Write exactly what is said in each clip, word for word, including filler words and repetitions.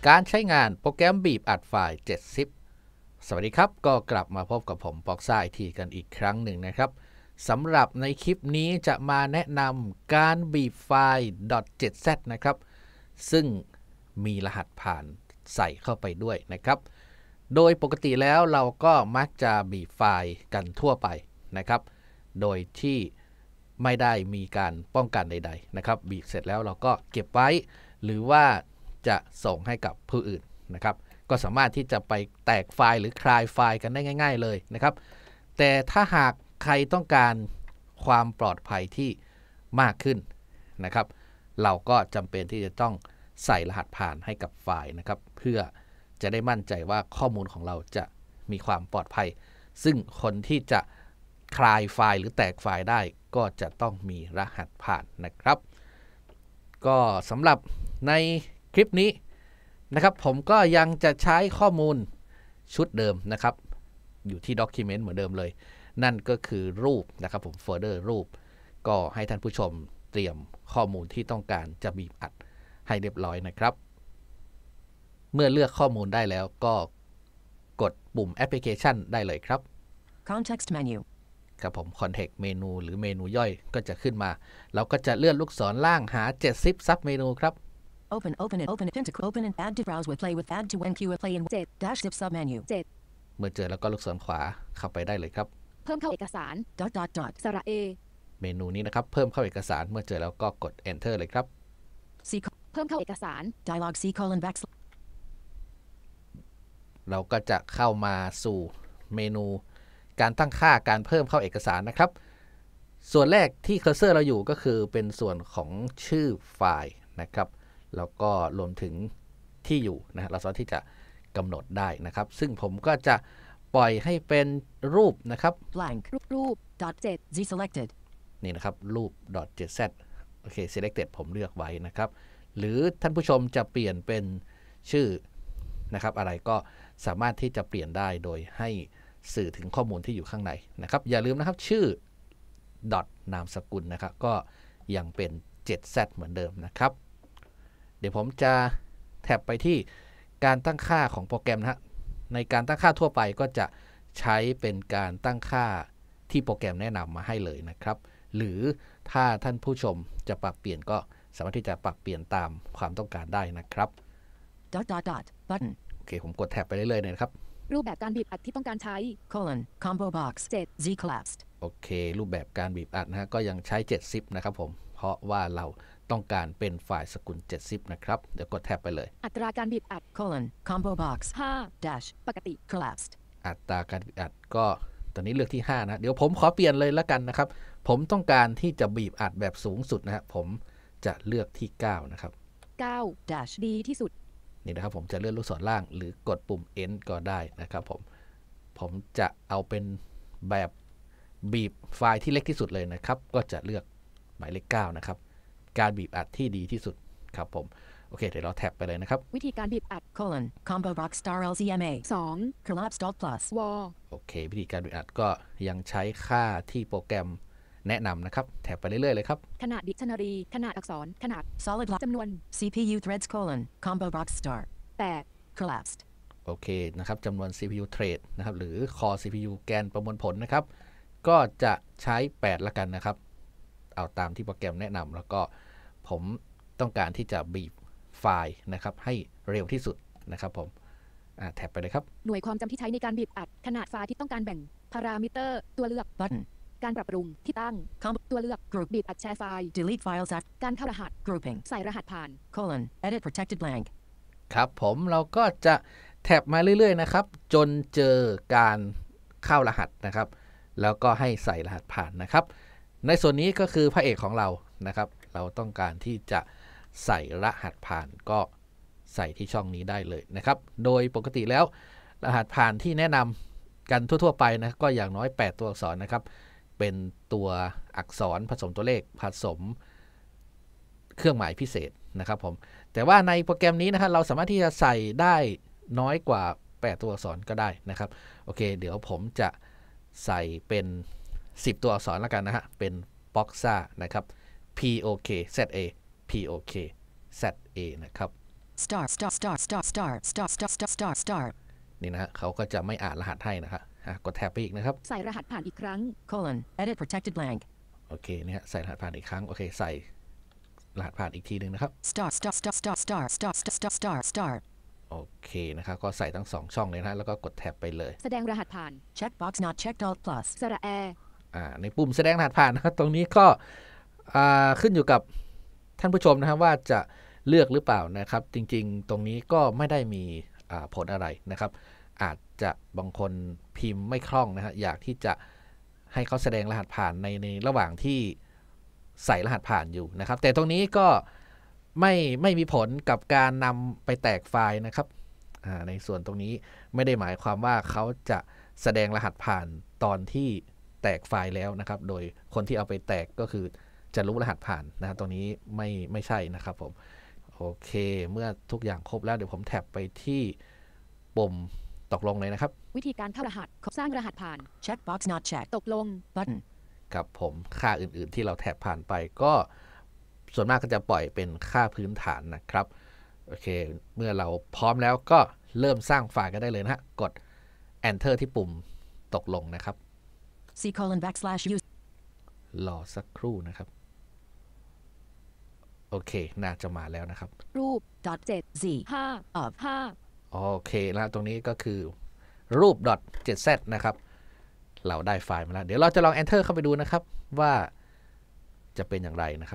การใช้งานโปรแกรมบีบอัดไฟล์เจ็ดซิปสวัสดีครับก็กลับมาพบกับผมปอกซ่าไอทีกันอีกครั้งหนึ่งนะครับสำหรับในคลิปนี้จะมาแนะนำการบีบไฟล์ .7z นะครับซึ่งมีรหัสผ่านใส่เข้าไปด้วยนะครับโดยปกติแล้วเราก็มักจะบีบไฟล์กันทั่วไปนะครับโดยที่ไม่ได้มีการป้องกันใดๆนะครับบีบเสร็จแล้วเราก็เก็บไว้หรือว่าจะส่งให้กับผู้อื่นนะครับก็สามารถที่จะไปแตกไฟล์หรือคลายไฟล์กันได้ง่ายๆเลยนะครับแต่ถ้าหากใครต้องการความปลอดภัยที่มากขึ้นนะครับเราก็จำเป็นที่จะต้องใส่รหัสผ่านให้กับไฟล์นะครับเพื่อจะได้มั่นใจว่าข้อมูลของเราจะมีความปลอดภัยซึ่งคนที่จะคลายไฟล์หรือแตกไฟล์ได้ก็จะต้องมีรหัสผ่านนะครับก็สำหรับในคลิปนี้นะครับผมก็ยังจะใช้ข้อมูลชุดเดิมนะครับอยู่ที่ Document เหมือนเดิมเลยนั่นก็คือรูปนะครับผมโฟลเดอร์รูปก็ให้ท่านผู้ชมเตรียมข้อมูลที่ต้องการจะบีบอัดให้เรียบร้อยนะครับเมื่อเลือกข้อมูลได้แล้วก็กดปุ่มแอปพลิเคชันได้เลยครับ Context menu ครับผม Context เมนูหรือเมนูย่อยก็จะขึ้นมาเราก็จะเลื่อนลูกศรล่างหาเจ็ดซิปซับเมนูครับ Open, open it, open it, pin to open and add to browse with play with add to when queue play in เจ็ด dash zip sub menu เจ็ดเมื่อเจอแล้วก็ลูกศรขวาเข้าไปได้เลยครับเพิ่มเข้าเอกสาร dot dot dot สระเอเมนูนี้นะครับเพิ่มเข้าเอกสารเมื่อเจอแล้วก็กด enter เลยครับ C เพิ่มเข้าเอกสาร dialog C colon backslash เราก็จะเข้ามาสู่เมนูการตั้งค่าการเพิ่มเข้าเอกสารนะครับส่วนแรกที่เคอร์เซอร์เราอยู่ก็คือเป็นส่วนของชื่อไฟล์นะครับแล้วก็รวมถึงที่อยู่นะเราสามารถที่จะกำหนดได้นะครับซึ่งผมก็จะปล่อยให้เป็นรูปนะครับ blank รูปรูป dot เจ็ด Z selected นี่นะครับรูป .7z โอเค selected ผมเลือกไว้นะครับหรือท่านผู้ชมจะเปลี่ยนเป็นชื่อนะครับอะไรก็สามารถที่จะเปลี่ยนได้โดยให้สื่อถึงข้อมูลที่อยู่ข้างในนะครับอย่าลืมนะครับชื่อ dot นามสกุลนะครับก็ยังเป็น เจ็ดแซด เหมือนเดิมนะครับเดี๋ยวผมจะแท็บไปที่การตั้งค่าของโปรแกรมนะฮะในการตั้งค่าทั่วไปก็จะใช้เป็นการตั้งค่าที่โปรแกรมแนะนำมาให้เลยนะครับหรือถ้าท่านผู้ชมจะปรับเปลี่ยนก็สามารถที่จะปรับเปลี่ยนตามความต้องการได้นะครับ dot dot dot button โอเคผมกดแท็บไปเรื่อยๆเลยนะครับรูปแบบการบีบอัดที่ต้องการใช้ colon combo box เจ็ด Z collapsed โอเครูปแบบการบีบอัดนะฮะก็ยังใช้เจ็ดซิปนะครับผมเพราะว่าเราต้องการเป็นไฟล์สกุลเจ็ดซิปนะครับเดี๋ยวกดแท็บไปเลยอัตราการบีบอัด colon combo box ห้า dash ปกติ collapsed อัตราการบีบอัดก็ตอนนี้เลือกที่ห้านะเดี๋ยวผมขอเปลี่ยนเลยละกันนะครับผมต้องการที่จะบีบอัดแบบสูงสุดนะฮะผมจะเลือกที่เก้านะครับเก้า dash ดีที่สุดนี่นะครับผมจะเลื่อนลูกศรล่างหรือกดปุ่ม end ก็ได้นะครับผมผมจะเอาเป็นแบบบีบไฟล์ที่เล็กที่สุดเลยนะครับก็จะเลือกหมายเลขเก้านะครับการบีบอัดที่ดีที่สุดครับผมโอเคเดี๋ยวเราแท็บไปเลยนะครับวิธีการบีบอัด colon combo box star L Z M A สอง collapsed alt plus วอโอเควิธีการบีบอัดก็ยังใช้ค่าที่โปรแกรมแนะนำนะครับแท็บไปเรื่อยๆเลยครับขนาด dictionary ขนาดอักษรขนาด solid block จำนวน C P U threads colon combo box star แปด collapsed โอเคนะครับจำนวน ซี พี ยู thread นะครับหรือ core ซี พี ยู แกนประมวลผลนะครับก็จะใช้แปดละกันนะครับเอาตามที่โปรแกรมแนะนำแล้วก็ผมต้องการที่จะบีบไฟล์นะครับให้เร็วที่สุดนะครับผมแท็บไปเลยครับหน่วยความจำที่ใช้ในการบีบอัดขนาดไฟล์ที่ต้องการแบ่งพารามิเตอร์ตัวเลือก button การปรับปรุงที่ตั้ง combo ตัวเลือก group บีบอัดแชร์ไฟล์ delete files after การเข้ารหัส grouping ใส่รหัสผ่าน colon edit protected blank ครับผมเราก็จะแท็บมาเรื่อยๆนะครับจนเจอการเข้ารหัสนะครับแล้วก็ให้ใส่รหัสผ่านนะครับในส่วนนี้ก็คือพระเอกของเรานะครับเราต้องการที่จะใส่รหัสผ่านก็ใส่ที่ช่องนี้ได้เลยนะครับโดยปกติแล้วรหัสผ่านที่แนะนำกันทั่วๆไปนะก็อย่างน้อยแปดตัวอักษรนะครับเป็นตัวอักษรผสมตัวเลขผสมเครื่องหมายพิเศษนะครับผมแต่ว่าในโปรแกรมนี้นะครับเราสามารถที่จะใส่ได้น้อยกว่าแปดตัวอักษรก็ได้นะครับโอเคเดี๋ยวผมจะใส่เป็นสิบตัวอักษรแล้วกันนะฮะเป็น Boxa นะครับ P O K Z A P O K Z A นะครับ Star star star star star star star star star star นี่นะฮะเขาก็จะไม่อ่านรหัสให้นะครับอ่ะกดแท็บไปอีกนะครับใส่รหัสผ่านอีกครั้ง colon edit protected blank โอเคเนี่ยฮะใส่รหัสผ่านอีกครั้งโอเคใส่รหัสผ่านอีกทีหนึ่งนะครับ star star star star star star star star star star โอเคนะครับก็ใส่ทั้งสองช่องเลยนะฮะแล้วก็กดแท็บไปเลยแสดงรหัสผ่าน checkbox not checked alt plus สระแออ่าในปุ่มแสดงรหัสผ่านนะครับตรงนี้ก็อ่าขึ้นอยู่กับท่านผู้ชมนะครับว่าจะเลือกหรือเปล่านะครับจริงๆตรงนี้ก็ไม่ได้มีอ่าผลอะไรนะครับอาจจะบางคนพิมพ์ไม่คล่องนะฮะอยากที่จะให้เขาแสดงรหัสผ่านในในระหว่างที่ใส่รหัสผ่านอยู่นะครับแต่ตรงนี้ก็ไม่ไม่มีผลกับการนำไปแตกไฟล์นะครับอ่าในส่วนตรงนี้ไม่ได้หมายความว่าเขาจะแสดงรหัสผ่านตอนที่แตกไฟล์แล้วนะครับโดยคนที่เอาไปแตกก็คือจะรู้รหัสผ่านนะตรงนี้ไม่ไม่ใช่นะครับผมโอเคเมื่อทุกอย่างครบแล้วเดี๋ยวผมแท็บไปที่ปุ่มตกลงเลยนะครับวิธีการเข้ารหัสสร้างรหัสผ่าน checkbox not checked ตกลง button กับผมค่าอื่นๆที่เราแท็บผ่านไปก็ส่วนมากก็จะปล่อยเป็นค่าพื้นฐานนะครับโอเคเมื่อเราพร้อมแล้วก็เริ่มสร้างไฟล์กันได้เลยนะฮะกด enter ที่ปุ่มตกลงนะครับ c colon backslash use รอสักครู่นะครับโอเคน่าจะมาแล้วนะครับรูป dot เจ็ด z ห้า of ห้าโอเคแล้วตรงนี้ก็คือรูป .jz นะครับเราได้ไฟล์มาแล้วเดี๋ยวเราจะลอง enter เข้าไปดูนะครับว่าจะเป็นอย่างไรนะครับ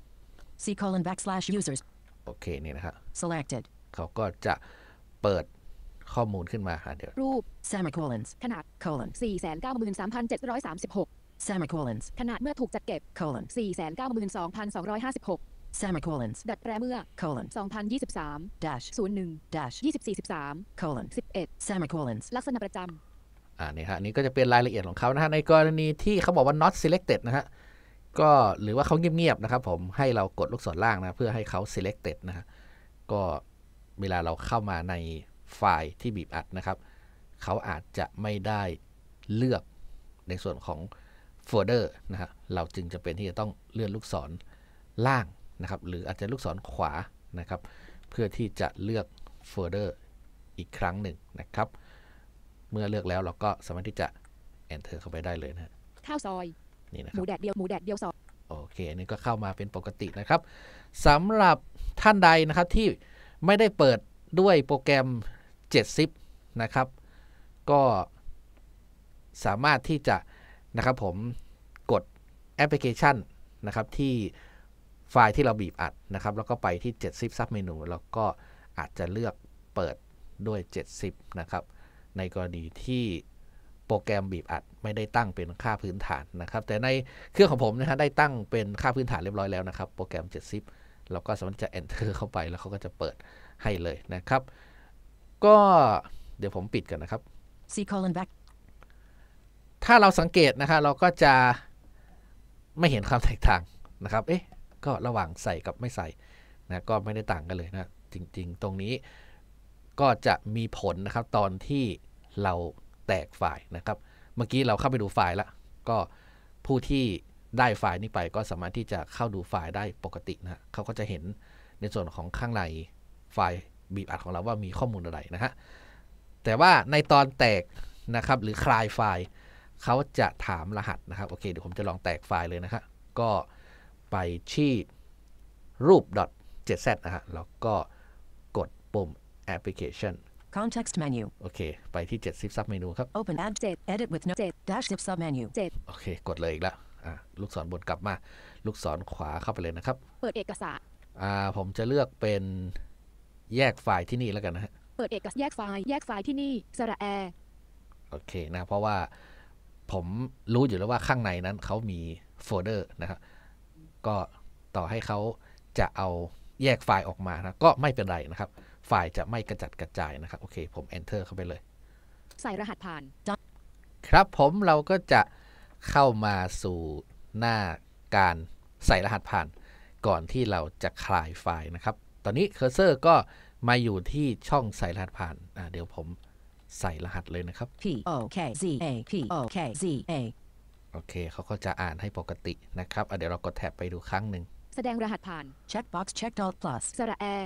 c colon backslash users โอเคนี่นะครับ selected เขาก็จะเปิดข้อมูลขึ้นมาเดี๋ยวรูป semicolons ขนาด colon สี่แสนเก้าหมื่นสามพันเจ็ดร้อยสามสิบหก semicolons ขนาดเมื่อถูกจัดเก็บ colon สี่แสนเก้าหมื่นสองพันสองร้อยห้าสิบหก semicolons ดัดแปลเมื่อ colon สองพันยี่สิบสาม dash ศูนย์หนึ่ง dash ยี่สิบสี่ สิบสาม colon สิบเอ็ด semicolons ลักษณะประจอ่านี่ฮะนี่ก็จะเป็นรายละเอียดของเขานะฮะในกรณีที่เขาบอกว่า not selected นะฮะก็หรือว่าเขาเงียบๆนะครับผมให้เรากดลูกศรล่างนะเพื่อให้เขา selected นะฮะก็เวลาเราเข้ามาในไฟล์ที่บีบอัดนะครับเขาอาจจะไม่ได้เลือกในส่วนของโฟลเดอร์นะฮะเราจึงจะเป็นที่จะต้องเลื่อนลูกศรล่างนะครับหรืออาจจะลูกศรขวานะครับเพื่อที่จะเลือกโฟลเดอร์อีกครั้งหนึ่งนะครับเมื่อเลือกแล้วเราก็สามารถที่จะ enter เข้าไปได้เลยนะำข้าวซอยนี่นะหคมูรับแดดเดียวหมูแดดเดียวซอยโอเคอันนี้ก็เข้ามาเป็นปกตินะครับสำหรับท่านใดนะครับที่ไม่ได้เปิดด้วยโปรแกรมเจ็ด ซิป นะครับก็สามารถที่จะนะครับผมกดแอปพลิเคชันนะครับที่ไฟล์ที่เราบีบอัดนะครับแล้วก็ไปที่เจ็ด ซิป ซับเมนูแล้วก็อาจจะเลือกเปิดด้วยเจ็ด ซิป นะครับในกรณีที่โปรแกรมบีบอัดไม่ได้ตั้งเป็นค่าพื้นฐานนะครับแต่ในเครื่องของผมนะฮะได้ตั้งเป็นค่าพื้นฐานเรียบร้อยแล้วนะครับโปรแกรมเจ็ด ซิป เราก็สามารถจะ enter เข้าไปแล้วเขาก็จะเปิดให้เลยนะครับก็เดี๋ยวผมปิดกันนะครับ c colon back ถ้าเราสังเกตนะครับเราก็จะไม่เห็นความแตกต่างนะครับเอ๊ะก็ระหว่างใส่กับไม่ใส่นะก็ไม่ได้ต่างกันเลยนะจริงๆตรงนี้ก็จะมีผลนะครับตอนที่เราแตกไฟล์นะครับเมื่อกี้เราเข้าไปดูไฟล์แล้วก็ผู้ที่ได้ไฟล์นี้ไปก็สามารถที่จะเข้าดูไฟล์ได้ปกตินะเขาก็จะเห็นในส่วนของข้างในไฟล์บีบอัดของเราว่ามีข้อมูลอะไรนะฮะแต่ว่าในตอนแตกนะครับหรือคลายไฟล์เขาจะถามรหัสนะครับโอเคเดี๋ยวผมจะลองแตกไฟล์เลยนะฮะก็ไปที่รูป .jz นะฮะแล้วก็กดปุ่ม application context menu โอเคไปที่เจ็ด ซิป ซับเมนูครับ open add เจ็ด edit with no เจ็ด dash zip submenu เจ็ดโอเคกดเลยอีกแล้วอ่ะลูกศรบนกลับมาลูกศรขวาเข้าไปเลยนะครับเปิดเอกสารอ่าผมจะเลือกเป็นแยกไฟล์ที่นี่แล้วกันนะฮะเปิดเอกสารแยกไฟล์แยกไฟล์ที่นี่สระแอโอเคนะเพราะว่าผมรู้อยู่แล้วว่าข้างในนั้นเขามีโฟลเดอร์นะครับก็ต่อให้เขาจะเอาแยกไฟล์ออกมานะก็ไม่เป็นไรนะครับไฟล์จะไม่กระจัดกระจายนะครับโอเคผม enter เข้าไปเลยใส่รหัสผ่านครับผมเราก็จะเข้ามาสู่หน้าการใส่รหัสผ่านก่อนที่เราจะคลายไฟล์นะครับตอนนี้เคอร์เซอร์ก็มาอยู่ที่ช่องใส่รหัสผ่านอ่าเดี๋ยวผมใส่รหัสเลยนะครับ p o k z a p o k z a โอเคเขาก็จะอ่านให้ปกตินะครับอ่ะเดี๋ยวเรากดแท็บไปดูครั้งหนึ่งแสดงรหัสผ่าน checkbox checked alt plus สระแอ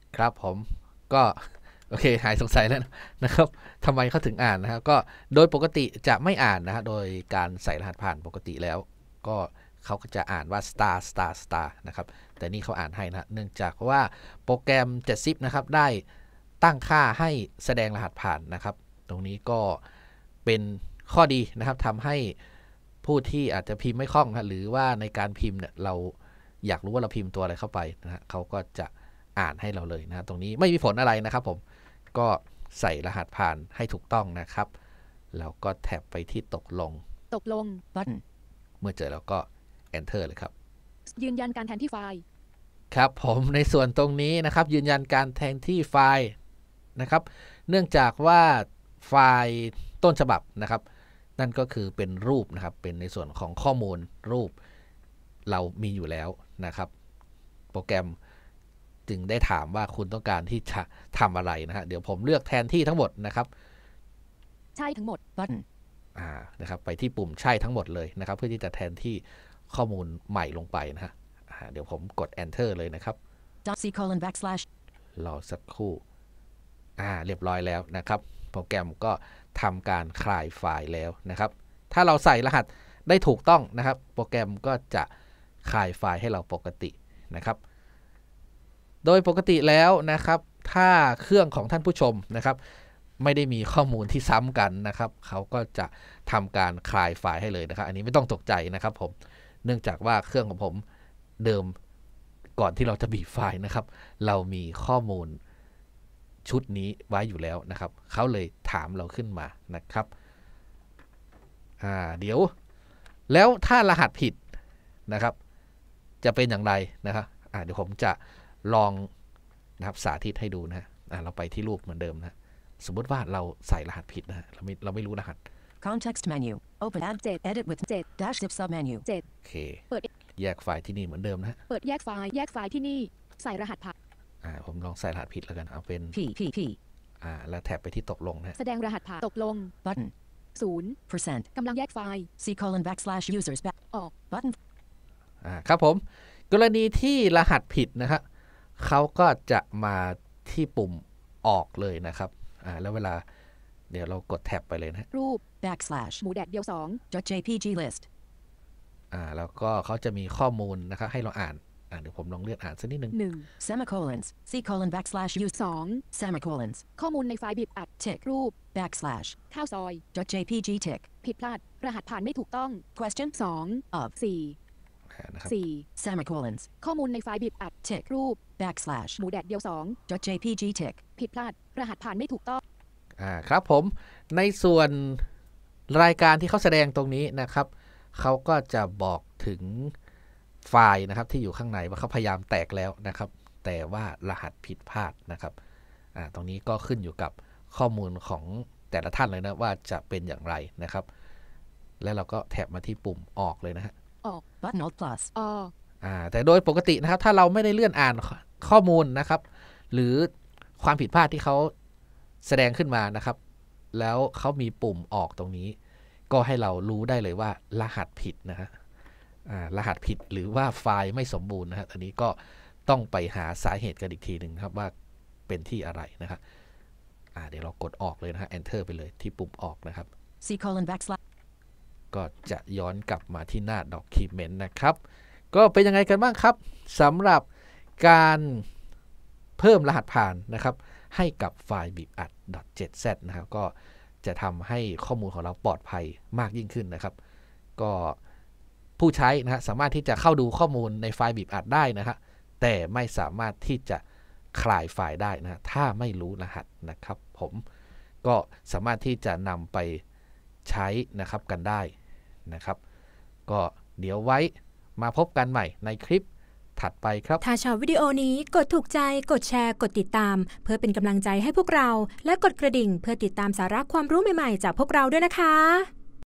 ครับผมก็โอเคหายสงสัยแล้วนะครับทำไมเขาถึงอ่านนะครับก็โดยปกติจะไม่อ่านนะฮะโดยการใส่รหัสผ่านปกติแล้วก็เขาก็จะอ่านว่า star star star นะครับแต่นี่เขาอ่านให้นะเนื่องจากว่าโปรแกรมเจ็ดซิปนะครับได้ตั้งค่าให้แสดงรหัสผ่านนะครับตรงนี้ก็เป็นข้อดีนะครับทำให้ผู้ที่อาจจะพิมพ์ไม่คล่องหรือว่าในการพิมพ์เนี่ยเราอยากรู้ว่าเราพิมพ์ตัวอะไรเข้าไปนะฮะเขาก็จะอ่านให้เราเลยนะตรงนี้ไม่มีผลอะไรนะครับผมก็ใส่รหัสผ่านให้ถูกต้องนะครับแล้วก็แท็บไปที่ตกลงตกลง button เมื่อเจอแล้วก็ enter เลยครับยืนยันการแทนที่ไฟล์ครับผมในส่วนตรงนี้นะครับยืนยันการแทนที่ไฟล์นะครับเนื่องจากว่าไฟล์ต้นฉบับนะครับนั่นก็คือเป็นรูปนะครับเป็นในส่วนของข้อมูลรูปเรามีอยู่แล้วนะครับโปรแกรมจึงได้ถามว่าคุณต้องการที่จะทำอะไรนะฮะเดี๋ยวผมเลือกแทนที่ทั้งหมดนะครับใช่ทั้งหมด button อ่านะครับไปที่ปุ่มใช่ทั้งหมดเลยนะครับเพื่อที่จะแทนที่ข้อมูลใหม่ลงไปนะฮะเดี๋ยวผมกด enter เลยนะครับ .c colon backslash รอสักครู่อ่าเรียบร้อยแล้วนะครับโปรแกรมก็ทำการคลายไฟล์แล้วนะครับถ้าเราใส่รหัสได้ถูกต้องนะครับโปรแกรมก็จะคลายไฟล์ให้เราปกตินะครับโดยปกติแล้วนะครับถ้าเครื่องของท่านผู้ชมนะครับไม่ได้มีข้อมูลที่ซ้ำกันนะครับเขาก็จะทำการคลายไฟล์ให้เลยนะครับอันนี้ไม่ต้องตกใจนะครับผมเนื่องจากว่าเครื่องของผมเดิมก่อนที่เราจะบีบไฟล์นะครับเรามีข้อมูลชุดนี้ไว้อยู่แล้วนะครับเขาเลยถามเราขึ้นมานะครับอ่าเดี๋ยวแล้วถ้ารหัสผิดนะครับจะเป็นอย่างไรนะครับอ่าเดี๋ยวผมจะลองนะครับสาธิตให้ดูนะอ่าเราไปที่รูปเหมือนเดิมนะสมมติว่าเราใส่รหัสผิดนะเราไม่เราไม่รู้รหัส context menu open add edit with dash zip sub menu เจ็ดโอเคเปิดแยกไฟล์ที่นี่เหมือนเดิมนะเปิดแยกไฟล์แยกไฟล์ที่นี่ใส่รหัสผ่านอ่าผมลองใส่รหัสผิดแล้วกันเอาเป็น p p p อ่าแล้วแท็บไปที่ตกลงนะแสดงรหัสผ่านตกลง button ศูนย์ percent กำลังแยกไฟล์ c colon backslash users back ออก button อ่าครับผมกรณีที่รหัสผิดนะครับเขาก็จะมาที่ปุ่มออกเลยนะครับอ่าแล้วเวลาเดี๋ยวเรากดแท็บไปเลยนะรูป backslash หมูแดดเดียวสอง .jpg list อ่าแล้วก็เขาจะมีข้อมูลนะครับให้เราอ่านอ่าเดี๋ยวผมลองเลื่อนอ่านสักนิดนึงหนึ่ง semicolons c colon backslash use สอง semicolons ข้อมูลในไฟล์บีบอัด tick รูป backslash ข้าวซอย .jpg tick ผิดพลาดรหัสผ่านไม่ถูกต้อง question สอง of สี่สี่ semicolons ข้อมูลในไฟล์บีบอัด tick รูป backslash หมูแดดเดียวสอง .jpg tick ผิดพลาดรหัสผ่านไม่ถูกต้องอ่าครับผมในส่วนรายการที่เขาแสดงตรงนี้นะครับเขาก็จะบอกถึงไฟล์นะครับที่อยู่ข้างในว่าเขาพยายามแตกแล้วนะครับแต่ว่ารหัสผิดพลาดนะครับอ่าตรงนี้ก็ขึ้นอยู่กับข้อมูลของแต่ละท่านเลยนะว่าจะเป็นอย่างไรนะครับแล้วเราก็แท็บมาที่ปุ่มออกเลยนะฮะออก button alt plus อออ่าแต่โดยปกตินะครับถ้าเราไม่ได้เลื่อนอ่านข้อมูลนะครับหรือความผิดพลาดที่เขาแสดงขึ้นมานะครับแล้วเขามีปุ่มออกตรงนี้ก็ให้เรารู้ได้เลยว่ารหัสผิดนะฮะรหัสผิดหรือว่าไฟล์ไม่สมบูรณ์นะฮะอันนี้ก็ต้องไปหาสาเหตุกันอีกทีหนึ่งครับว่าเป็นที่อะไรนะครับเดี๋ยวเรากดออกเลยนะฮะ enter ไปเลยที่ปุ่มออกนะครับ c colon backslash ก็จะย้อนกลับมาที่หน้า document นะครับก็เป็นยังไงกันบ้างครับสำหรับการเพิ่มรหัสผ่านนะครับให้กับไฟล์บีบอัด .jz นะครับก็จะทำให้ข้อมูลของเราปลอดภัยมากยิ่งขึ้นนะครับก็ผู้ใช้นะฮะสามารถที่จะเข้าดูข้อมูลในไฟล์บีบอัดได้นะฮะแต่ไม่สามารถที่จะคลายไฟล์ได้นะถ้าไม่รู้รหัสนะครับผมก็สามารถที่จะนำไปใช้นะครับกันได้นะครับก็เดี๋ยวไว้มาพบกันใหม่ในคลิปถัดไปครับถ้าชอบวิดีโอนี้กดถูกใจกดแชร์กดติดตามเพื่อเป็นกำลังใจให้พวกเราและกดกระดิ่งเพื่อติดตามสาระความรู้ใหม่ๆจากพวกเราด้วยนะคะ